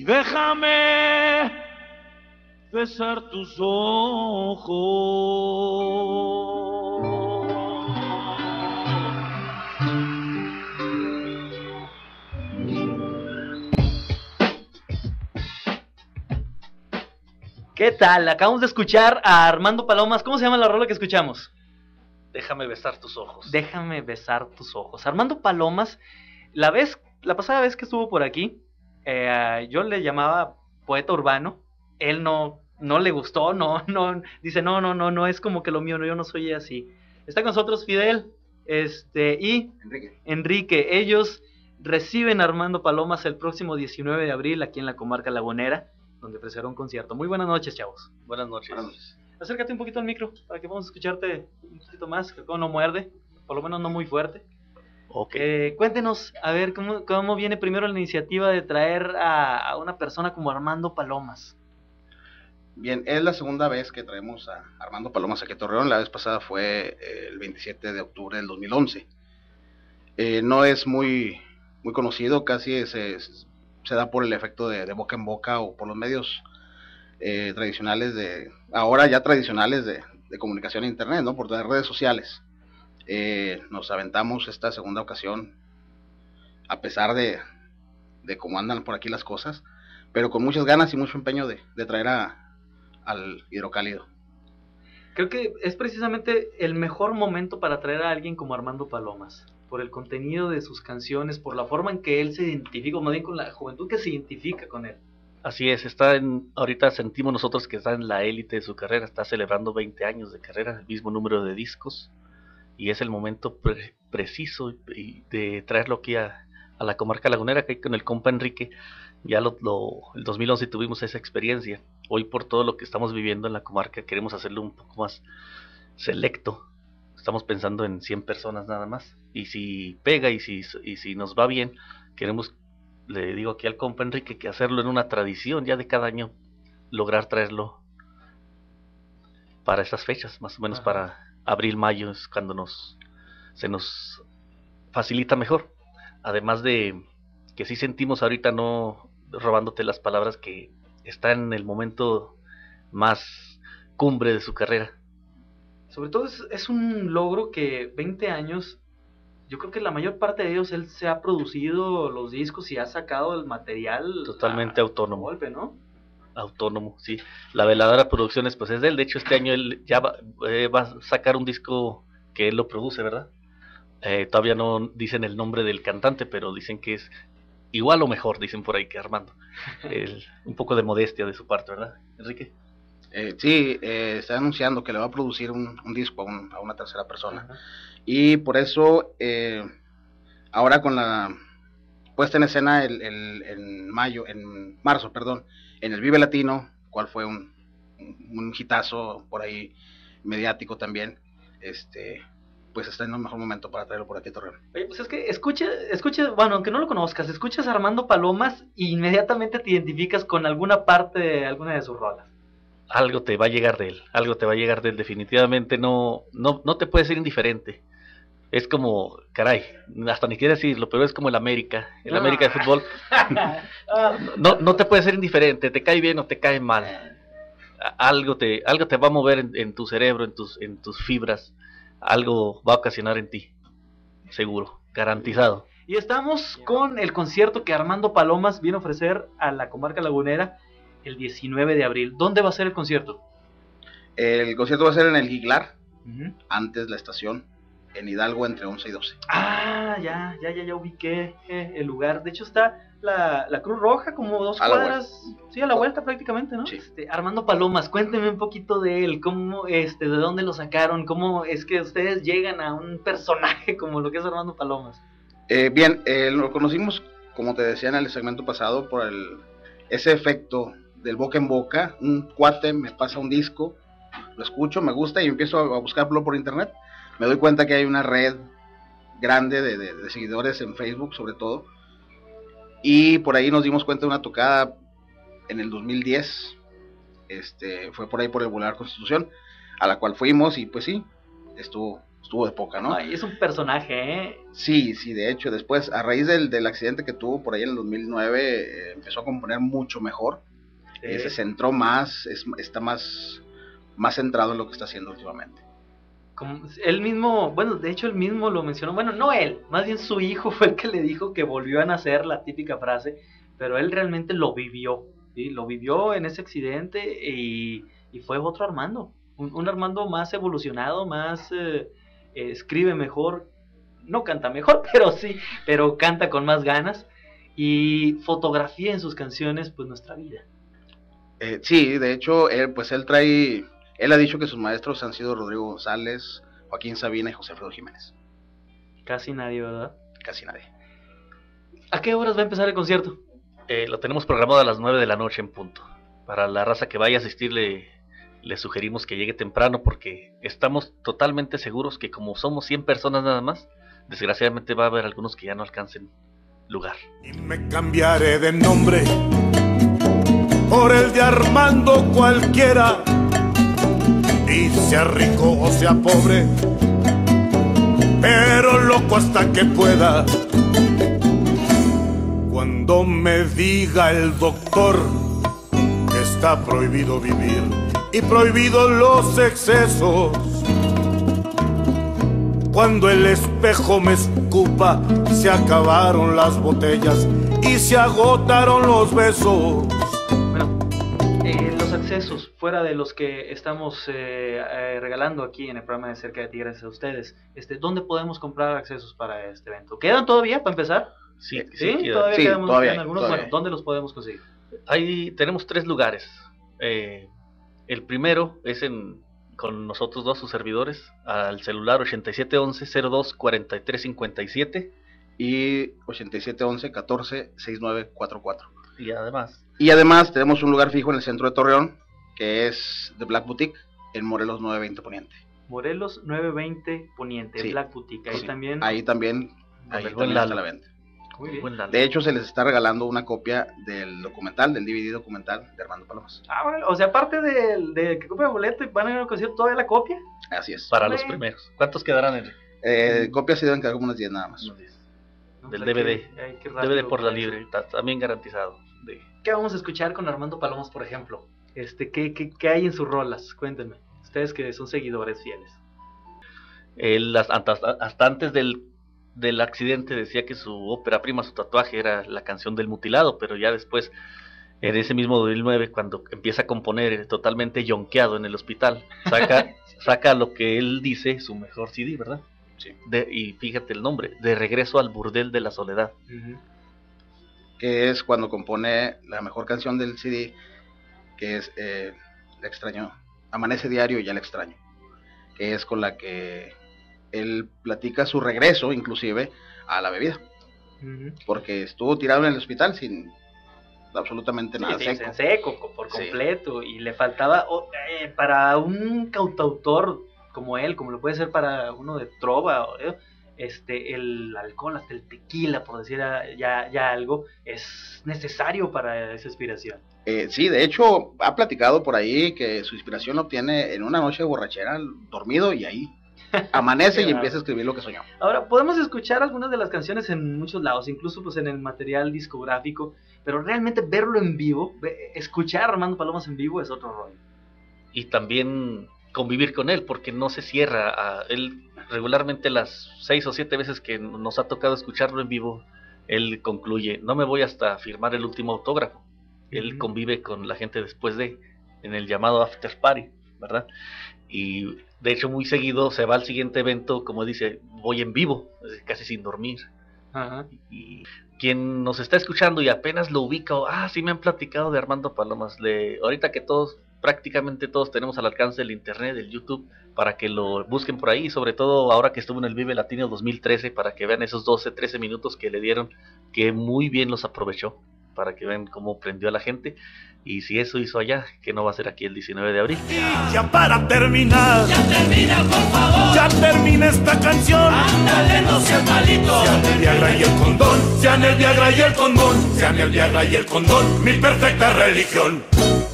Déjame besar tus ojos. ¿Qué tal? Acabamos de escuchar a Armando Palomas. ¿Cómo se llama la rola que escuchamos? Déjame besar tus ojos. Déjame besar tus ojos. Armando Palomas, la pasada vez que estuvo por aquí, yo le llamaba poeta urbano. Él no le gustó, dice no es como que lo mío, no, yo no soy así. Está con nosotros Fidel, y Enrique. Ellos reciben a Armando Palomas el próximo 19 de abril aquí en la comarca lagunera, donde ofrecerá un concierto. Muy buenas noches, chavos. Buenas noches. Acércate un poquito al micro para que podamos escucharte un poquito más, que no muerde, por lo menos no muy fuerte. Okay. Cuéntenos, a ver, ¿cómo viene primero la iniciativa de traer a una persona como Armando Palomas? Bien, es la segunda vez que traemos a Armando Palomas aquí a Torreón. La vez pasada fue el 27 de octubre del 2011. No es muy conocido, casi se da por el efecto de boca en boca o por los medios tradicionales ahora ya tradicionales de comunicación en internet, ¿no? Por las redes sociales. Nos aventamos esta segunda ocasión, a pesar de cómo andan por aquí las cosas, pero con muchas ganas y mucho empeño de traer al Hidrocálido. Creo que es precisamente el mejor momento para traer a alguien como Armando Palomas, por el contenido de sus canciones, por la forma en que él se identifica, más bien con la juventud que se identifica con él. Así es, ahorita sentimos nosotros que está en la élite de su carrera, está celebrando 20 años de carrera, el mismo número de discos, y es el momento preciso de traerlo aquí a la comarca lagunera, que con el compa Enrique. Ya el 2011 tuvimos esa experiencia. Hoy, por todo lo que estamos viviendo en la comarca, queremos hacerlo un poco más selecto. Estamos pensando en 100 personas nada más, y si pega y si nos va bien, queremos, le digo aquí al compa Enrique, que hacerlo en una tradición ya de cada año, lograr traerlo para estas fechas, más o menos. Ajá. Para abril, mayo es cuando se nos facilita mejor. Además de que sí sentimos ahorita, no robándote las palabras, que está en el momento más cumbre de su carrera. Sobre todo es un logro que 20 años, yo creo que la mayor parte de ellos él se ha producido los discos y ha sacado el material totalmente autónomo. Golpe, ¿no? Autónomo, sí. La Veladora Producciones pues es de él. De hecho, este año él ya va a sacar un disco que él lo produce, ¿verdad? Todavía no dicen el nombre del cantante, pero dicen que es igual o mejor, dicen por ahí, que Armando. Un poco de modestia de su parte, ¿verdad, Enrique? Sí, está anunciando que le va a producir un disco a una tercera persona. Uh-huh. Y por eso, ahora con la puesta en escena en marzo, en el Vive Latino, cual fue un hitazo por ahí mediático también, pues está en un mejor momento para traerlo por aquí a Torreón. Oye, pues es que escucha, bueno, aunque no lo conozcas, escuchas a Armando Palomas e inmediatamente te identificas con alguna parte de alguna de sus rolas. Algo te va a llegar de él, definitivamente no te puedes ser indiferente. Es como, caray, hasta ni quiero decirlo, pero es como el América de fútbol. No te puedes ser indiferente, te cae bien o te cae mal. Algo te va a mover en tu cerebro, en tus fibras. Algo va a ocasionar en ti, seguro, garantizado. Y estamos con el concierto que Armando Palomas viene a ofrecer a la comarca lagunera el 19 de abril. ¿Dónde va a ser el concierto? El concierto va a ser en el Giglar, antes la estación, en Hidalgo, entre 11 y 12. Ah, ya ubiqué el lugar. De hecho está la Cruz Roja, como 2 cuadras, sí, a la vuelta prácticamente, ¿no? Sí. Armando Palomas, cuénteme un poquito de él, cómo, de dónde lo sacaron, cómo es que ustedes llegan a un personaje como lo que es Armando Palomas. Bien, lo conocimos, como te decía en el segmento pasado, por ese efecto del boca en boca. Un cuate me pasa un disco, lo escucho, me gusta y empiezo a buscarlo por internet. Me doy cuenta que hay una red grande de seguidores en Facebook, sobre todo, y por ahí nos dimos cuenta de una tocada en el 2010, fue por ahí por el Boulevard Constitución, a la cual fuimos y pues sí, estuvo estuvo de poca, ¿no? Ay, es un personaje, ¿eh? Sí, de hecho, después, a raíz del accidente que tuvo por ahí en el 2009, empezó a componer mucho mejor, Sí. se centró más, está más centrado en lo que está haciendo últimamente. Como él mismo, bueno, de hecho él mismo lo mencionó, bueno, no él, más bien su hijo fue el que le dijo que volvió a nacer, la típica frase, pero él realmente lo vivió, ¿sí? Lo vivió en ese accidente y fue otro Armando, un Armando más evolucionado, más escribe mejor, no canta mejor, pero sí, pero canta con más ganas y fotografía en sus canciones, pues nuestra vida. Sí, de hecho, él ha dicho que sus maestros han sido Rodrigo González, Joaquín Sabina y José Alfredo Jiménez. Casi nadie, ¿verdad? Casi nadie. ¿A qué horas va a empezar el concierto? Lo tenemos programado a las 9 de la noche en punto. Para la raza que vaya a asistir le sugerimos que llegue temprano porque estamos totalmente seguros que como somos 100 personas nada más, desgraciadamente va a haber algunos que ya no alcancen lugar. Y me cambiaré de nombre por el de Armando cualquiera, y sea rico o sea pobre, pero loco hasta que pueda. Cuando me diga el doctor que está prohibido vivir y prohibido los excesos, cuando el espejo me escupa, se acabaron las botellas y se agotaron los besos. Bueno, los accesos, fuera de los que estamos regalando aquí en el programa de Cerca de Ti, gracias a ustedes, ¿dónde podemos comprar accesos para este evento? ¿Quedan todavía para empezar? Sí, Todavía quedan todavía algunos. todavía. Bueno, ¿dónde los podemos conseguir? Ahí tenemos 3 lugares. El primero es con nosotros dos, sus servidores, al celular 8711-02-4357 Y 8711-14-6944. y además Y además tenemos un lugar fijo en el centro de Torreón, que es The Black Boutique, en Morelos 920 Poniente. Morelos 920 Poniente, Sí. Black Boutique, ahí Sí. también. Ahí también buen está Lalo. la venta. Muy bien. buen Lalo. De hecho, se les está regalando una copia del documental, del DVD documental de Armando Palomas. Bueno, o sea, aparte de que compre boleto y van a ir al concierto, ¿todavía la copia? Así es. para Hombre. los primeros. ¿Cuántos quedarán, Enrique? Copias se deben quedar como unas 10 nada más. No, Del pues, DVD. qué rápido DVD por la fue eso. libre, también garantizado. ¿Qué vamos a escuchar con Armando Palomas, por ejemplo? ¿Qué hay en sus rolas? Cuéntenme. Ustedes que son seguidores fieles. Él hasta antes del accidente decía que su ópera prima, su tatuaje, era la canción del mutilado, pero ya después, en ese mismo 2009, cuando empieza a componer totalmente yonkeado en el hospital, saca lo que él dice, su mejor CD, ¿verdad? Sí. Y fíjate el nombre, De regreso al burdel de la soledad. Que es cuando compone la mejor canción del CD, que es La extraño, Amanece diario y ya la extraño, que es con la que él platica su regreso inclusive a la bebida, porque estuvo tirado en el hospital sin absolutamente nada, Sí, seco. en seco, por Sí. completo, y le faltaba, para un cantautor como él, como lo puede ser para uno de trova, el alcohol, hasta el tequila, por decir ya algo, es necesario para esa inspiración. Sí, de hecho, ha platicado por ahí que su inspiración la obtiene en una noche de borrachera, dormido, y ahí amanece y Qué empieza a escribir lo que soñó. Ahora, podemos escuchar algunas de las canciones en muchos lados, incluso pues en el material discográfico, pero realmente verlo en vivo, escuchar a Armando Palomas en vivo es otro rollo. Y también convivir con él, porque no se cierra. Él regularmente las 6 o 7 veces que nos ha tocado escucharlo en vivo, él concluye, no me voy hasta firmar el último autógrafo. Él convive con la gente después en el llamado after party, ¿verdad? Y de hecho muy seguido se va al siguiente evento, como dice, voy en vivo, casi sin dormir. Ajá. Y quien nos está escuchando y apenas lo ubica, sí me han platicado de Armando Palomas, ahorita que prácticamente todos tenemos al alcance del internet, del YouTube, para que lo busquen por ahí, sobre todo ahora que estuvo en el Vive Latino 2013, para que vean esos 12, 13 minutos que le dieron, que muy bien los aprovechó, para que vean cómo prendió a la gente. Y si eso hizo allá, ¿qué no va a ser aquí el 19 de abril? Ya para terminar, Ya termina, por favor. ya termina esta canción. Ándale, no seas malito. Sean el Viagra y el condón, sean el Viagra y el condón, sean el Viagra y el condón, mi perfecta religión.